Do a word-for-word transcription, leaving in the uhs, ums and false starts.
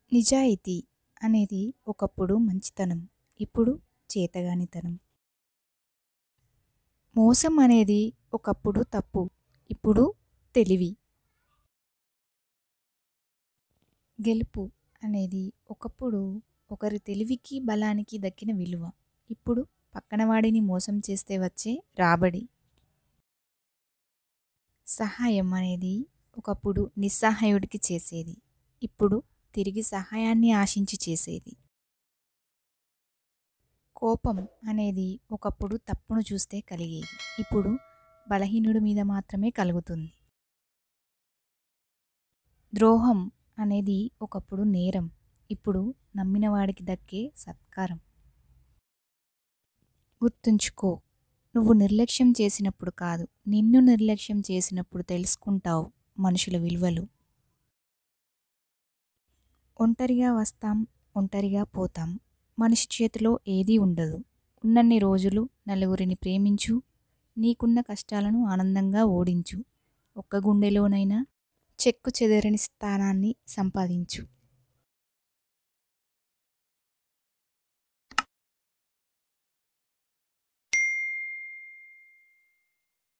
నిజాయితీ అనేది ఒకప్పుడు మంచితనం, ఇప్పుడు చేతగానితనం. మోసం అనేది ఒకప్పుడు తప్పు, ఇప్పుడు తెలివి. గెలుపు అనేది ఒకప్పుడు ఒకరి తెలివికి బలానికి దక్కిన విలువ, ఇప్పుడు పక్కనవాడిని మోసం చేస్తే వచ్చే రాబడి. సహాయం అనేది ఒకప్పుడు నిస్సహాయుడికి చేసేది, ఇప్పుడు తిరిగి సహాయాన్ని ఆశించి చేసేది. కోపం అనేది ఒకప్పుడు తప్పును చూస్తే కలిగేది, ఇప్పుడు బలహీనుడి మీద మాత్రమే కలుగుతుంది. ద్రోహం అనేది ఒకప్పుడు నేరం, ఇప్పుడు నమ్మిన వాడికి దక్కే సత్కారం. గుర్తుంచుకో, నువ్వు నిర్లక్ష్యం చేసినప్పుడు కాదు, నిన్ను నిర్లక్ష్యం చేసినప్పుడు తెలుసుకుంటావు మనుషుల విలువలు. ఒంటరిగా వస్తాం, ఒంటరిగా పోతాం. మనిషి చేతిలో ఏదీ ఉండదు. ఉన్నన్ని రోజులు నలుగురిని ప్రేమించు, నీకున్న కష్టాలను ఆనందంగా ఓడించు. ఒక్క గుండెలోనైనా చెక్కు చెదరని స్థానాన్ని సంపాదించు.